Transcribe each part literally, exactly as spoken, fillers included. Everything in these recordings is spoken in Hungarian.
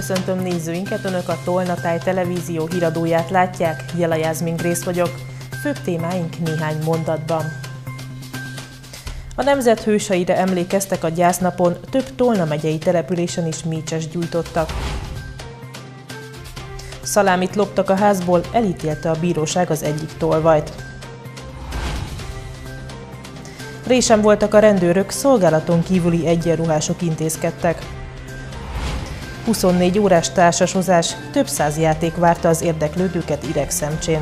Köszöntöm nézőinket, Önök a Tolnatáj televízió híradóját látják, Jela Jászmin Grész vagyok. Főbb témáink néhány mondatban. A nemzet hőseire emlékeztek a gyásznapon, több Tolna megyei településen is mécsest gyújtottak. Szalámit loptak a házból, elítélte a bíróság az egyik tolvajt. Résen voltak a rendőrök, szolgálaton kívüli egyenruhások intézkedtek. huszonnégy órás társasozás, több száz játék várta az érdeklődőket Idegszemcsén.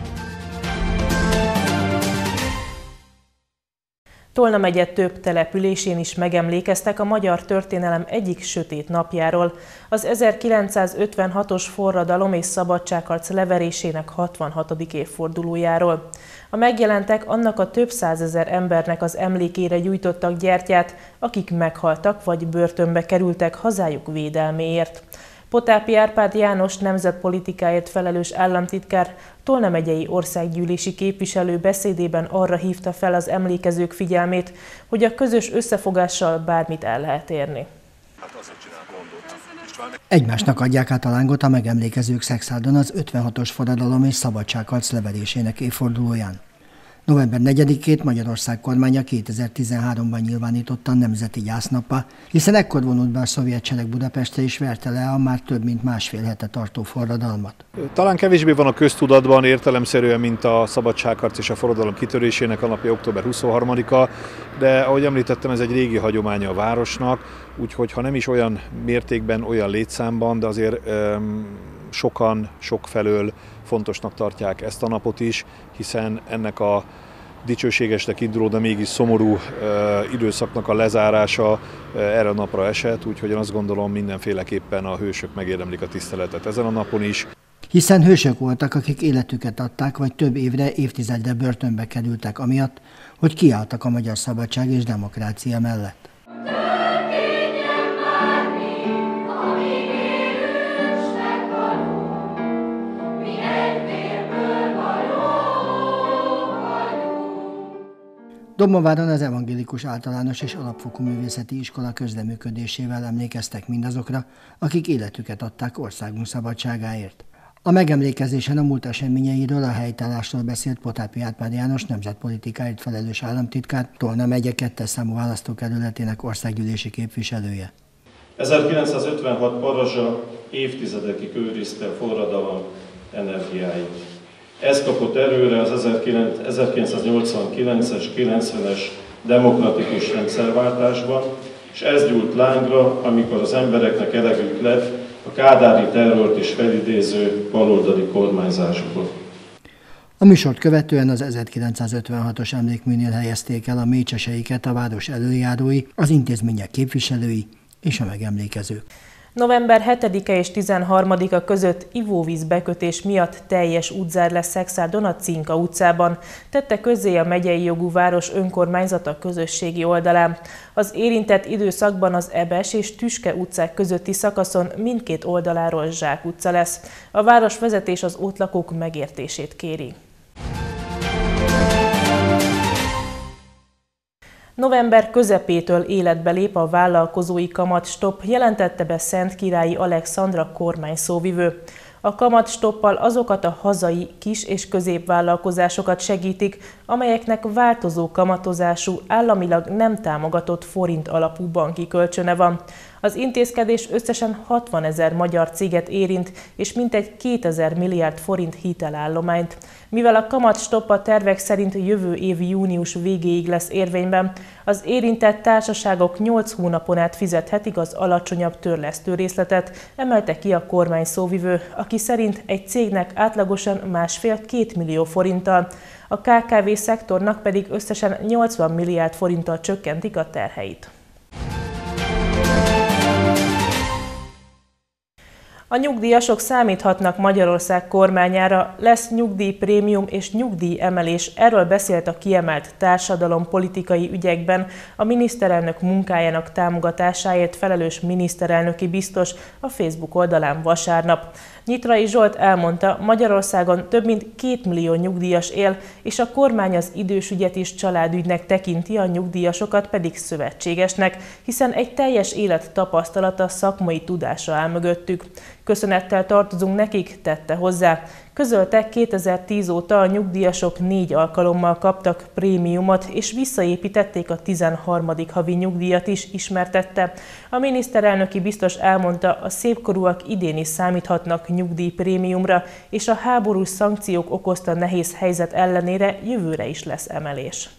Tolna megye több településén is megemlékeztek a magyar történelem egyik sötét napjáról, az ezerkilencszázötvenhatos forradalom és szabadságharc leverésének hatvanhatodik évfordulójáról. A megjelentek annak a több százezer embernek az emlékére gyújtottak gyertyát, akik meghaltak vagy börtönbe kerültek hazájuk védelméért. Potápi Árpád János nemzetpolitikáért felelős államtitkár, Tolna megyei országgyűlési képviselő beszédében arra hívta fel az emlékezők figyelmét, hogy a közös összefogással bármit el lehet érni. Egymásnak adják át a lángot a megemlékezők Szexádon az ötvenhatos forradalom és szabadságharc leverésének évfordulóján. november negyedikét Magyarország kormánya kétezer-tizenháromban nyilvánította nemzeti gyásznappá, hiszen ekkor vonult be a szovjet sereg Budapestre és verte le a már több mint másfél hete tartó forradalmat. Talán kevésbé van a köztudatban értelemszerűen, mint a szabadságharc és a forradalom kitörésének a napja október huszonharmadika, de ahogy említettem, ez egy régi hagyománya a városnak, úgyhogy ha nem is olyan mértékben, olyan létszámban, de azért um, sokan, sokfelől fontosnak tartják ezt a napot is, hiszen ennek a dicsőségesnek induló, de mégis szomorú uh, időszaknak a lezárása uh, erre a napra esett, úgyhogy én azt gondolom, mindenféleképpen a hősök megérdemlik a tiszteletet ezen a napon is. Hiszen hősök voltak, akik életüket adták, vagy több évre, évtizedre börtönbe kerültek amiatt, hogy kiálltak a magyar szabadság és demokrácia mellett. Dombóváron az Evangélikus Általános és Alapfokú Művészeti Iskola közreműködésével emlékeztek mindazokra, akik életüket adták országunk szabadságáért. A megemlékezésen a múlt eseményeiről, a helytállásról beszélt Potápi Árpád János nemzetpolitikáért felelős államtitkár, Tolna megye kettes számú választókerületének országgyűlési képviselője. ezerkilencszázötvenhat parazsa évtizedekig őrizte a forradalom energiáit. Ez kapott erőre az ezerkilencszáznyolcvankilences kilencvenes demokratikus rendszerváltásban, és ez gyújt lángra, amikor az embereknek elegük lett a kádári terrort is felidéző baloldali kormányzásokon. A műsort követően az ezerkilencszázötvenhatos emlékműnél helyezték el a mécseseiket a város előjárói, az intézmények képviselői és a megemlékezők. november hetedike és tizenharmadika között ivóvíz bekötés miatt teljes útzár lesz Szexádon a Cinka utcában, tette közzé a megyei jogú város önkormányzata közösségi oldalán. Az érintett időszakban az Ebes és Tüske utcák közötti szakaszon mindkét oldaláról zsákutca lesz. A városvezetés az ott lakók megértését kéri. November közepétől életbe lép a vállalkozói kamatstopp, jelentette be Szentkirályi Alexandra kormányszóvivő. A kamatstoppal azokat a hazai kis- és középvállalkozásokat segítik, amelyeknek változó kamatozású, államilag nem támogatott forint alapú banki kölcsöne van. Az intézkedés összesen hatvanezer magyar céget érint, és mintegy kétezer milliárd forint hitelállományt. Mivel a kamatstopp a tervek szerint jövő év június végéig lesz érvényben, az érintett társaságok nyolc hónapon át fizethetik az alacsonyabb törlesztő részletet, emelte ki a kormányszóvivő, aki szerint egy cégnek átlagosan másfél-két millió forinttal, a ká ká vé szektornak pedig összesen nyolcvan milliárd forinttal csökkentik a terheit. A nyugdíjasok számíthatnak Magyarország kormányára, lesz nyugdíjprémium és nyugdíjemelés. Erről beszélt a kiemelt társadalompolitikai ügyekben a miniszterelnök munkájának támogatásáért felelős miniszterelnöki biztos a Facebook oldalán vasárnap. Nyitrai Zsolt elmondta, Magyarországon több mint két millió nyugdíjas él, és a kormány az idősügyet is családügynek tekinti, a nyugdíjasokat pedig szövetségesnek, hiszen egy teljes élet tapasztalata, szakmai tudása áll mögöttük. Köszönettel tartozunk nekik, tette hozzá. Közölte, kétezer-tíz óta a nyugdíjasok négy alkalommal kaptak prémiumot, és visszaépítették a tizenharmadik havi nyugdíjat is, ismertette. A miniszterelnöki biztos elmondta, a szépkorúak idén is számíthatnak nyugdíjprémiumra, és a háborús szankciók okozta nehéz helyzet ellenére jövőre is lesz emelés.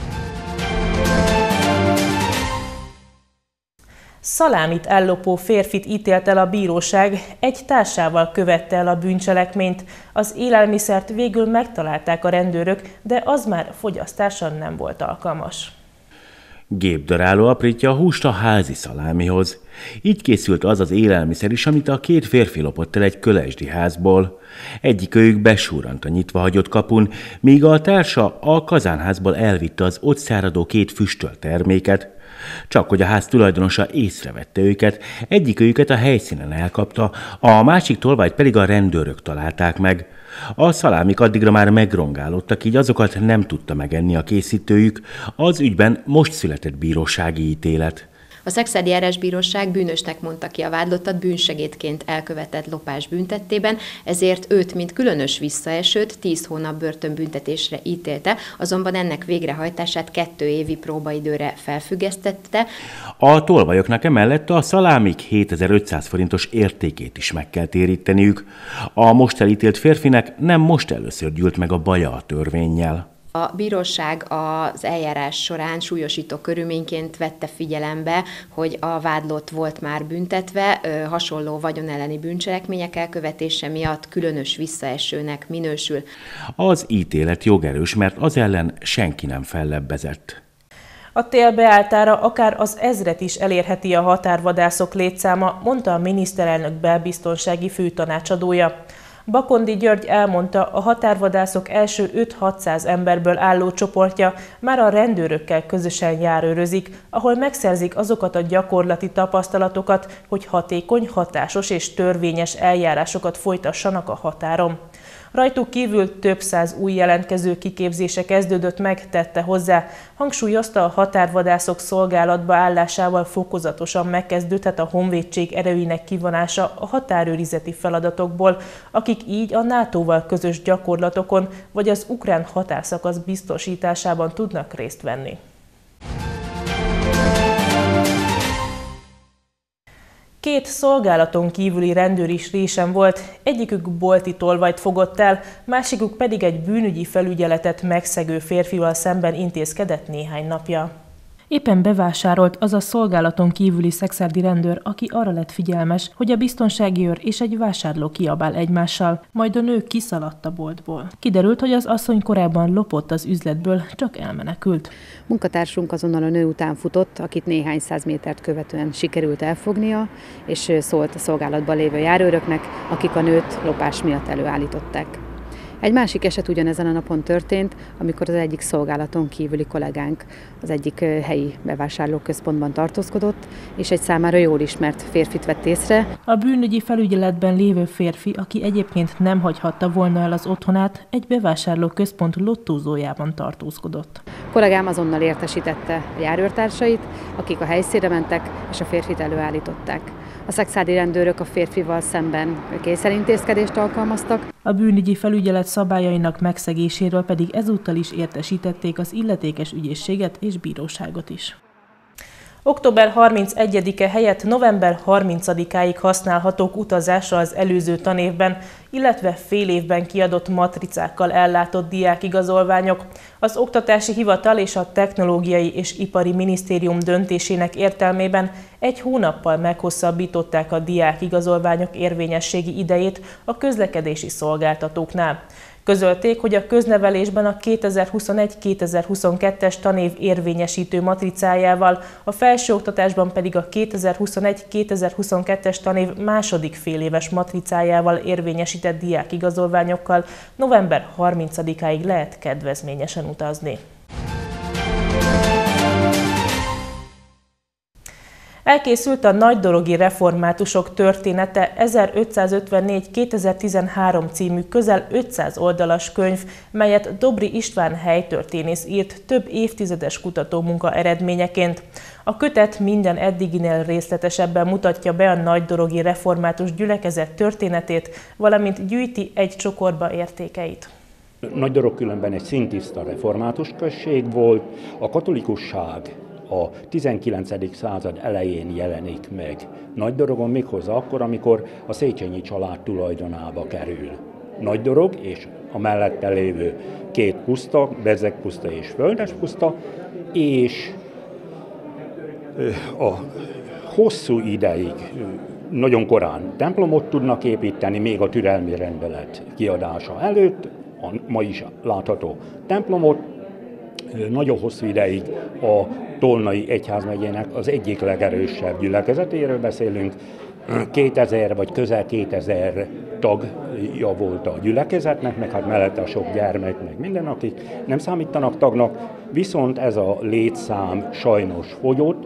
Szalámit ellopó férfit ítélt el a bíróság, egy társával követte el a bűncselekményt. Az élelmiszert végül megtalálták a rendőrök, de az már fogyasztásra nem volt alkalmas. Gépdaráló aprítja a húst a házi szalámihoz. Így készült az az élelmiszer is, amit a két férfi lopott el egy kölesdi házból. Egyikőjük besúrant a nyitva hagyott kapun, míg a társa a kazánházból elvitte az ott száradó két füstölt terméket. Csak hogy a ház tulajdonosa észrevette őket, egyikőjüket a helyszínen elkapta, a másik tolvajt pedig a rendőrök találták meg. A szalámik addigra már megrongálódtak, így azokat nem tudta megenni a készítőjük. Az ügyben most született bírósági ítélet. A Szekszárdi Járásbíróság bűnösnek mondta ki a vádlottat bűnsegédként elkövetett lopás büntettében, ezért őt, mint különös visszaesőt, tíz hónap börtönbüntetésre ítélte, azonban ennek végrehajtását kettő évi próbaidőre felfüggesztette. A tolvajoknak emellett a szalámik hétezer-ötszáz forintos értékét is meg kell téríteniük. A most elítélt férfinek nem most először gyűlt meg a baja a törvénnyel. A bíróság az eljárás során súlyosító körülményként vette figyelembe, hogy a vádlott volt már büntetve, hasonló vagyonelleni bűncselekmények elkövetése miatt különös visszaesőnek minősül. Az ítélet jogerős, mert az ellen senki nem fellebbezett. A tél beálltára akár az ezret is elérheti a határvadászok létszáma, mondta a miniszterelnök belbiztonsági főtanácsadója. Bakondi György elmondta, a határvadászok első öt-hatszáz emberből álló csoportja már a rendőrökkel közösen járőrözik, ahol megszerzik azokat a gyakorlati tapasztalatokat, hogy hatékony, hatásos és törvényes eljárásokat folytassanak a határon. Rajtuk kívül több száz új jelentkező kiképzése kezdődött meg, tette hozzá. Hangsúlyozta, a határvadászok szolgálatba állásával fokozatosan megkezdődhet a honvédség erőinek kivonása a határőrizeti feladatokból, akik így a nátóval közös gyakorlatokon vagy az ukrán határszakasz biztosításában tudnak részt venni. Két szolgálaton kívüli rendőr is résen volt, egyikük bolti tolvajt fogott el, másikuk pedig egy bűnügyi felügyeletet megszegő férfival szemben intézkedett néhány napja. Éppen bevásárolt az a szolgálaton kívüli szekszárdi rendőr, aki arra lett figyelmes, hogy a biztonsági őr és egy vásárló kiabál egymással, majd a nő kiszaladt a boltból. Kiderült, hogy az asszony korábban lopott az üzletből, csak elmenekült. Munkatársunk azonnal a nő után futott, akit néhány száz métert követően sikerült elfognia, és szólt a szolgálatban lévő járőröknek, akik a nőt lopás miatt előállították. Egy másik eset ugyanezen a napon történt, amikor az egyik szolgálaton kívüli kollégánk az egyik helyi bevásárlóközpontban tartózkodott, és egy számára jól ismert férfit vett észre. A bűnügyi felügyeletben lévő férfi, aki egyébként nem hagyhatta volna el az otthonát, egy bevásárlóközpont lottózójában tartózkodott. A kollégám azonnal értesítette a járőrtársait, akik a helyszínre mentek, és a férfit előállították. A szekszárdi rendőrök a férfival szemben kényszerintézkedést alkalmaztak. A bűnügyi felügyelet szabályainak megszegéséről pedig ezúttal is értesítették az illetékes ügyészséget és bíróságot is. október harmincegyedike helyett november harmincadikáig használhatók utazásra az előző tanévben, illetve fél évben kiadott matricákkal ellátott diákigazolványok. Az Oktatási Hivatal és a Technológiai és Ipari Minisztérium döntésének értelmében egy hónappal meghosszabbították a diákigazolványok érvényességi idejét a közlekedési szolgáltatóknál. Közölték, hogy a köznevelésben a kétezer-huszonegy kétezer-huszonkettes tanév érvényesítő matricájával, a felsőoktatásban pedig a kétezer-huszonegy kétezer-huszonkettes tanév második féléves matricájával érvényesített diákigazolványokkal november harmincadikáig lehet kedvezményesen utazni. Elkészült a Nagydorogi reformátusok története ezerötszázötvennégy kétezer-tizenhárom című közel ötszáz oldalas könyv, melyet Dobry István helytörténész írt több évtizedes kutatómunka eredményeként. A kötet minden eddiginél részletesebben mutatja be a nagydorogi református gyülekezet történetét, valamint gyűjti egy csokorba értékeit. Nagydorog különben egy szintiszta református község volt, a katolikusság a tizenkilencedik század elején jelenik meg Nagydorogon, méghozzá akkor, amikor a Széchenyi család tulajdonába kerül Nagydorog és a mellette lévő két puszta, Bezzeg puszta és Földes puszta, és a hosszú ideig, nagyon korán templomot tudnak építeni, még a türelmi rendelet kiadása előtt, a ma is látható templomot, nagyon hosszú ideig a Tolnai Egyházmegyének az egyik legerősebb gyülekezetéről beszélünk. kétezer vagy közel kétezer tagja volt a gyülekezetnek, meg hát mellette a sok gyermek, meg minden, akik nem számítanak tagnak, viszont ez a létszám sajnos fogyott.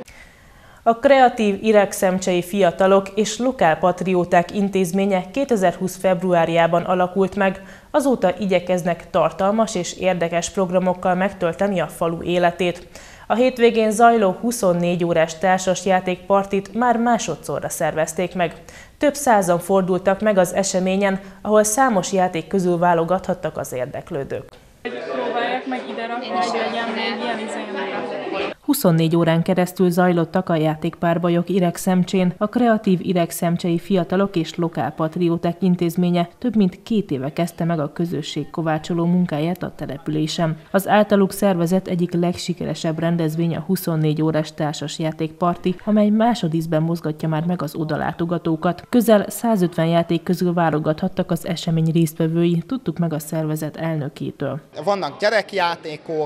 A Kreatív Iregszemcsei Fiatalok és Lokálpatrióták Intézménye kétezer-húsz februárjában alakult meg, azóta igyekeznek tartalmas és érdekes programokkal megtölteni a falu életét. A hétvégén zajló huszonnégy órás társasjátékpartit már másodszorra szervezték meg. Több százan fordultak meg az eseményen, ahol számos játék közül válogathattak az érdeklődők. Próbálják meg ide rakni, hogy legyen még ilyen izémre. huszonnégy órán keresztül zajlottak a játékpárbajok Iregszemcsén. A Kreatív Iregszemcsei Fiatalok és Lokálpatrióták Intézménye több mint két éve kezdte meg a közösség kovácsoló munkáját a településen. Az általuk szervezett egyik legsikeresebb rendezvény a huszonnégy órás társasjátékparti, amely másodízben mozgatja már meg az odalátogatókat. Közel százötven játék közül válogathattak az esemény résztvevői, tudtuk meg a szervezet elnökétől. Vannak gyerekjátékok,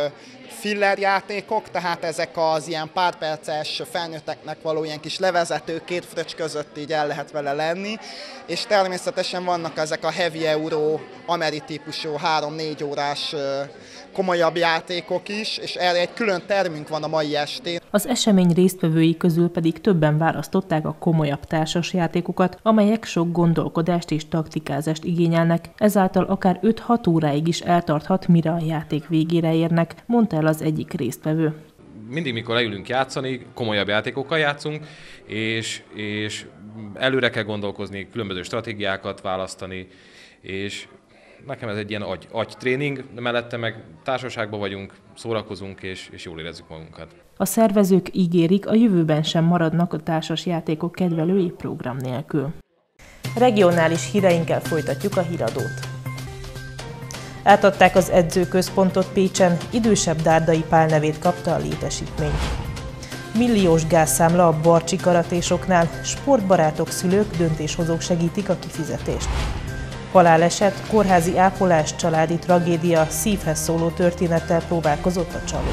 fillerjátékok, tehát ezek az ilyen párperces felnőtteknek való ilyen kis levezető, két fröccs között így el lehet vele lenni, és természetesen vannak ezek a heavy euro, ameri típusú három-négy órás komolyabb játékok is, és erre egy külön termünk van a mai estén. Az esemény résztvevői közül pedig többen választották a komolyabb társasjátékokat, amelyek sok gondolkodást és taktikázást igényelnek, ezáltal akár öt-hat óráig is eltarthat, mire a játék végére érnek, mondta el az egyik résztvevő. Mindig, mikor leülünk játszani, komolyabb játékokkal játszunk, és, és előre kell gondolkozni, különböző stratégiákat választani, és nekem ez egy ilyen agy, agytréning, de mellette meg társaságban vagyunk, szórakozunk és, és jól érezzük magunkat. A szervezők ígérik, a jövőben sem maradnak a társasjátékok kedvelői program nélkül. Regionális híreinkkel folytatjuk a híradót. Átadták az edzőközpontot Pécsen, idősebb Dárdai Pál nevét kapta a létesítmény. Milliós gázszámla a barcsi karatésoknál, sportbarátok, szülők, döntéshozók segítik a kifizetést. Haláleset, kórházi ápolás, családi tragédia, szívhez szóló történettel próbálkozott a csaló.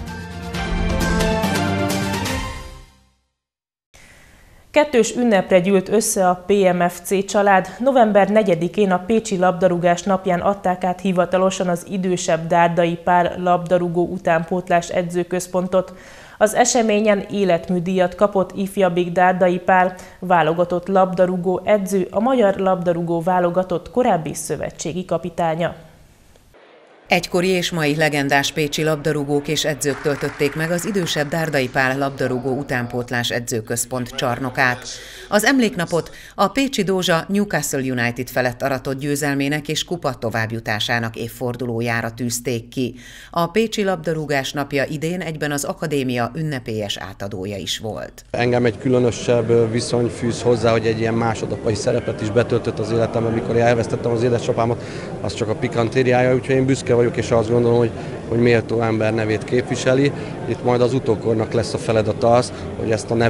Kettős ünnepre gyűlt össze a pé em ef cé család. november negyedikén a Pécsi Labdarúgás napján adták át hivatalosan az idősebb Dárdai Pál labdarúgó utánpótlás edzőközpontot. Az eseményen életműdíjat kapott ifjabbik Dárdai Pál, válogatott labdarúgó edző, a magyar labdarúgó válogatott korábbi szövetségi kapitánya. Egykori és mai legendás pécsi labdarúgók és edzők töltötték meg az idősebb Dárdai Pál labdarúgó utánpótlás edzőközpont csarnokát. Az emléknapot a Pécsi Dózsa Newcastle United felett aratott győzelmének és kupa továbbjutásának évfordulójára tűzték ki. A Pécsi Labdarúgás napja idén egyben az akadémia ünnepélyes átadója is volt. Engem egy különösebb viszony fűz hozzá, hogy egy ilyen másodapai szerepet is betöltött az életemben, amikor elvesztettem az édesapámat, az csak a pikantériája, úgyhogy én büszke vagyok, és azt gondolom, hogy, hogy méltó ember nevét képviseli. Itt majd az utókornak lesz a feladata az, hogy ezt a nevet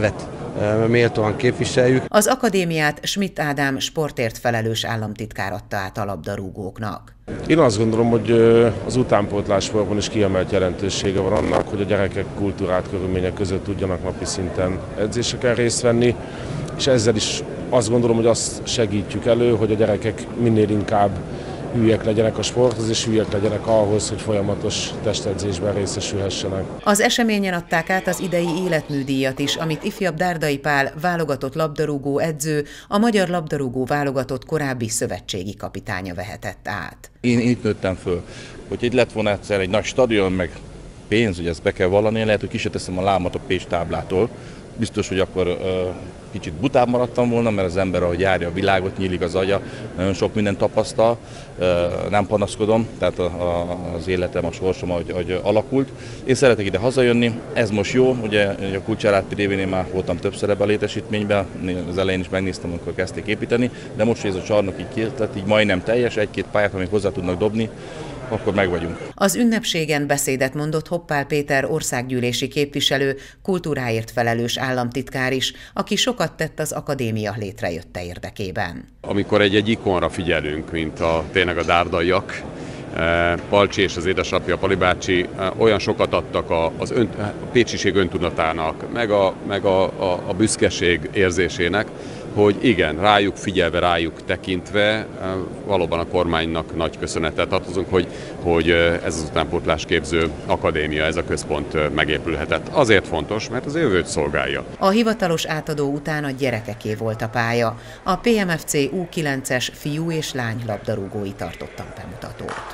méltóan képviseljük. Az akadémiát Schmidt Ádám sportért felelős államtitkár adta át a labdarúgóknak. Én azt gondolom, hogy az utánpótlássportban is kiemelt jelentősége van annak, hogy a gyerekek kultúrát körülmények között tudjanak napi szinten edzéseken részt venni, és ezzel is azt gondolom, hogy azt segítjük elő, hogy a gyerekek minél inkább hülyek legyenek a sporthoz, és hülyek legyenek ahhoz, hogy folyamatos testedzésben részesülhessenek. Az eseményen adták át az idei életműdíjat is, amit ifjabb Dárdai Pál válogatott labdarúgó edző, a magyar labdarúgó válogatott korábbi szövetségi kapitánya vehetett át. Én itt nőttem föl, hogy itt lett volna egyszer egy nagy stadion, meg pénz, hogy ezt be kell vallani, lehet, hogy ki se teszem a lámat a Pécs táblától. Biztos, hogy akkor uh, kicsit butább maradtam volna, mert az ember, ahogy járja a világot, nyílik az agya, nagyon sok mindent tapasztal, uh, nem panaszkodom, tehát a, a, az életem, a sorsom, ahogy, ahogy alakult. Én szeretek ide hazajönni, ez most jó, ugye a Kulcsár révénél már voltam többször ebben a létesítményben, az elején is megnéztem, amikor kezdték építeni, de most, hogy ez a csarnok így készült, így majdnem teljes, egy-két pályát, amik hozzá tudnak dobni, akkor meg vagyunk. Az ünnepségen beszédet mondott Hoppál Péter országgyűlési képviselő, kultúráért felelős államtitkár is, aki sokat tett az akadémia létrejötte érdekében. Amikor egy-egy ikonra figyelünk, mint a, tényleg a dárdaiak, Palcsi és az édesapja, Pali bácsi olyan sokat adtak az ön, a pécsiség öntudatának, meg, a, meg a, a, a büszkeség érzésének, hogy igen, rájuk figyelve, rájuk tekintve valóban a kormánynak nagy köszönetet tartozunk, hogy, hogy ez az utánpótlásképző akadémia, ez a központ megépülhetett. Azért fontos, mert az jövőt szolgálja. A hivatalos átadó után a gyerekeké volt a pálya. A pé em ef cé U kilences fiú és lány labdarúgói tartottak bemutatót.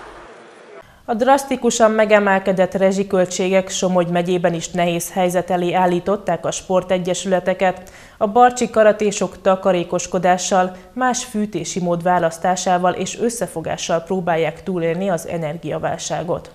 A drasztikusan megemelkedett rezsiköltségek Somogy megyében is nehéz helyzet elé állították a sportegyesületeket. A barcsi karatésok takarékoskodással, más fűtési mód választásával és összefogással próbálják túlélni az energiaválságot.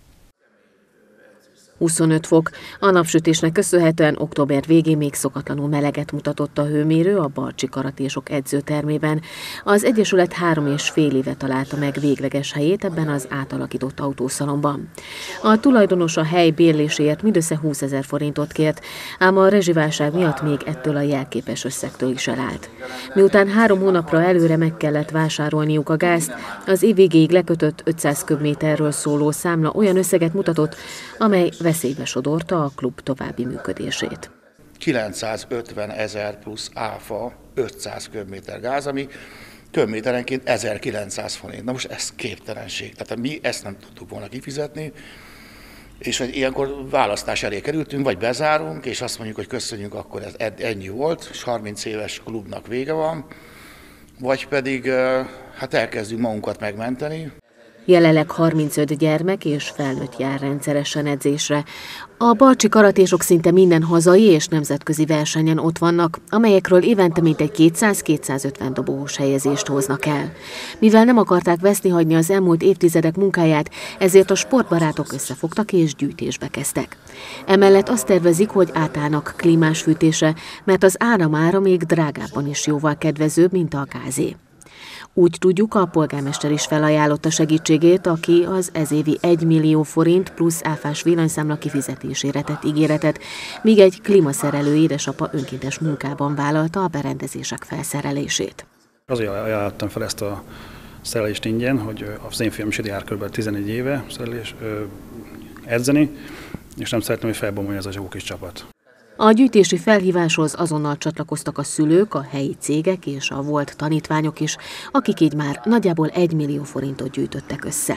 huszonöt fok. A napsütésnek köszönhetően október végén még szokatlanul meleget mutatott a hőmérő a barcsi karatésok edzőtermében. Az egyesület három és fél éve találta meg végleges helyét ebben az átalakított autószalomban. A tulajdonos a hely bérléséért mindössze húszezer forintot kért, ám a rezsiválság miatt még ettől a jelképes összegtől is elállt. Miután három hónapra előre meg kellett vásárolniuk a gázt, az év végéig lekötött ötszáz köbméterről szóló számla olyan összeget mutatott, amely veszélybe sodorta a klub további működését. kilencszázötven ezer plusz áfa, ötszáz köbméter gáz, ami köbméterenként ezerkilencszáz forint. Na most ez képtelenség. Tehát mi ezt nem tudtuk volna kifizetni, és ilyenkor választás elé kerültünk, vagy bezárunk, és azt mondjuk, hogy köszönjük, akkor ez ennyi volt, és harminc éves klubnak vége van, vagy pedig hát elkezdünk magunkat megmenteni. Jelenleg harmincöt gyermek és felnőtt jár rendszeresen edzésre. A barcsi karatésok szinte minden hazai és nemzetközi versenyen ott vannak, amelyekről évente mintegy kétszáz-kétszázötven dobogós helyezést hoznak el. Mivel nem akarták veszni hagyni az elmúlt évtizedek munkáját, ezért a sportbarátok összefogtak és gyűjtésbe kezdtek. Emellett azt tervezik, hogy átállnak klímás fűtésre, mert az áramára még drágábban is jóval kedvezőbb, mint a gázé. Úgy tudjuk, a polgármester is felajánlotta segítségét, aki az ezévi egy millió forint plusz áfás villanyszámla kifizetésére tett ígéretet, míg egy klímaszerelő édesapa önkéntes munkában vállalta a berendezések felszerelését. Azért ajánlottam fel ezt a szerelést ingyen, hogy az én fiam is jár kb. tizenegy éve szerelés, ö, edzeni, és nem szeretném, hogy felbomolja ez a jó kis csapat. A gyűjtési felhíváshoz azonnal csatlakoztak a szülők, a helyi cégek és a volt tanítványok is, akik így már nagyjából egy millió forintot gyűjtöttek össze.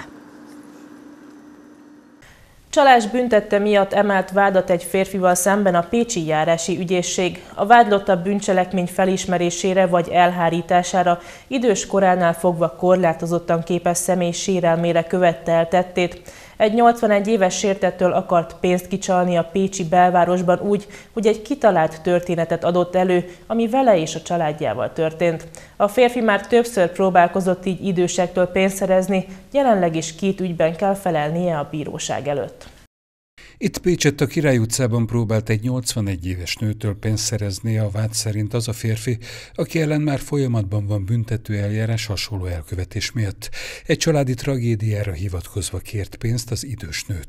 Csalás büntette miatt emelt vádat egy férfival szemben a pécsi járási ügyészség. A vádlott a bűncselekmény felismerésére vagy elhárítására idős koránál fogva korlátozottan képes személy sérelmére követte el tettét. Egy nyolcvanegy éves sértettől akart pénzt kicsalni a pécsi belvárosban úgy, hogy egy kitalált történetet adott elő, ami vele és a családjával történt. A férfi már többször próbálkozott így idősektől pénzt szerezni, jelenleg is két ügyben kell felelnie a bíróság előtt. Itt Pécsett a Király utcában próbált egy nyolcvanegy éves nőtől pénzt szerezni, a vád szerint az a férfi, aki ellen már folyamatban van büntető eljárás hasonló elkövetés miatt. Egy családi tragédiára hivatkozva kért pénzt az idős nőtől.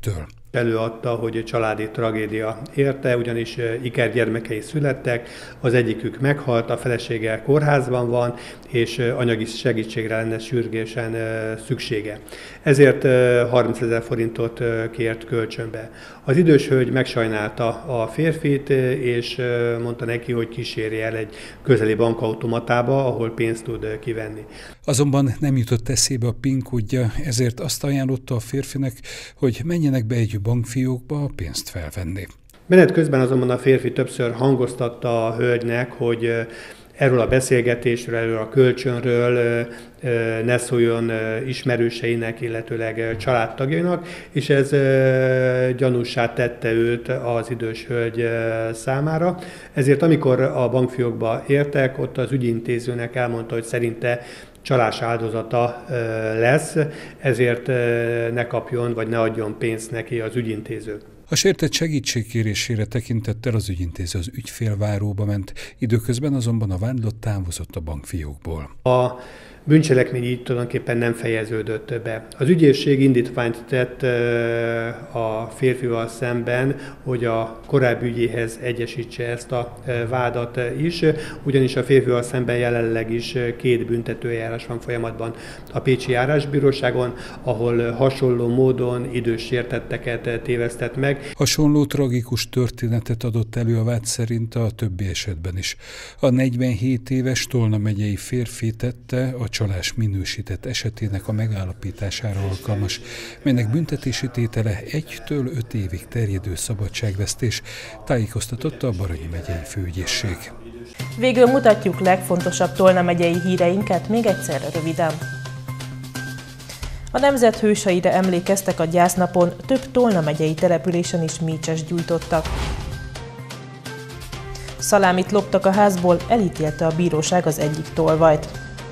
Előadta, hogy családi tragédia érte, ugyanis ikergyermekei születtek, az egyikük meghalt, a felesége kórházban van, és anyagi segítségre lenne sürgősen szüksége. Ezért harmincezer forintot kért kölcsönbe. Az idős hölgy megsajnálta a férfit, és mondta neki, hogy kísérje el egy közeli bankautomatába, ahol pénzt tud kivenni. Azonban nem jutott eszébe a PIN kódja, ezért azt ajánlotta a férfinek, hogy menjenek be egy bankfiókba a pénzt felvenni. Menet közben azonban a férfi többször hangoztatta a hölgynek, hogy erről a beszélgetésről, erről a kölcsönről ne szóljon ismerőseinek, illetőleg családtagjainak, és ez gyanússá tette őt az idős hölgy számára. Ezért amikor a bankfiókba értek, ott az ügyintézőnek elmondta, hogy szerinte csalás áldozata lesz, ezért ne kapjon vagy ne adjon pénzt neki az ügyintéző. A sértett segítségkérésére tekintettel az ügyintéző az ügyfélváróba ment, időközben azonban a vádlott távozott a bankfiókból. A bűncselekmény így tulajdonképpen nem fejeződött be. Az ügyészség indítványt tett a férfival szemben, hogy a korábbi ügyéhez egyesítse ezt a vádat is, ugyanis a férfival szemben jelenleg is két büntetőeljárás van folyamatban a Pécsi Járásbíróságon, ahol hasonló módon idős sértetteket tévesztett meg. Hasonló tragikus történetet adott elő a vád szerint a többi esetben is. A negyvenhét éves Tolna megyei férfi tette a csalás minősített esetének a megállapítására alkalmas, melynek büntetési tétele egytől öt évig terjedő szabadságvesztés, tájékoztatott a Baranyi megyei főügyészség. Végül mutatjuk legfontosabb Tolna megyei híreinket még egyszerre röviden. A nemzet hőseire emlékeztek a gyásznapon, több Tolna megyei településen is mécsest gyújtottak. Szalámit loptak a házból, elítélte a bíróság az egyik tolvajt.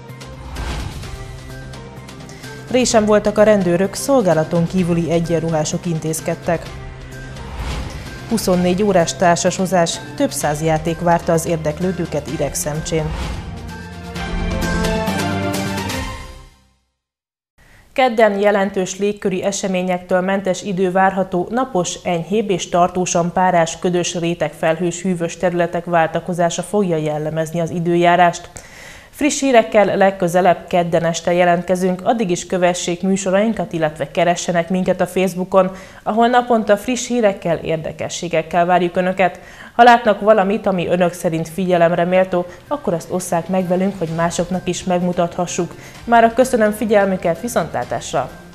Résen voltak a rendőrök, szolgálaton kívüli egyenruhások intézkedtek. huszonnégy órás társasozás, több száz játék várta az érdeklődőket Idegszemcsén. Kedden jelentős légköri eseményektől mentes idő várható, napos, enyhébb és tartósan párás, ködös rétegfelhős hűvös területek váltakozása fogja jellemezni az időjárást. Friss hírekkel legközelebb kedden este jelentkezünk, addig is kövessék műsorainkat, illetve keressenek minket a Facebookon, ahol naponta friss hírekkel, érdekességekkel várjuk Önöket. Ha látnak valamit, ami Önök szerint figyelemre méltó, akkor azt osszák meg velünk, hogy másoknak is megmutathassuk. Mára köszönöm figyelmüket, viszontlátásra!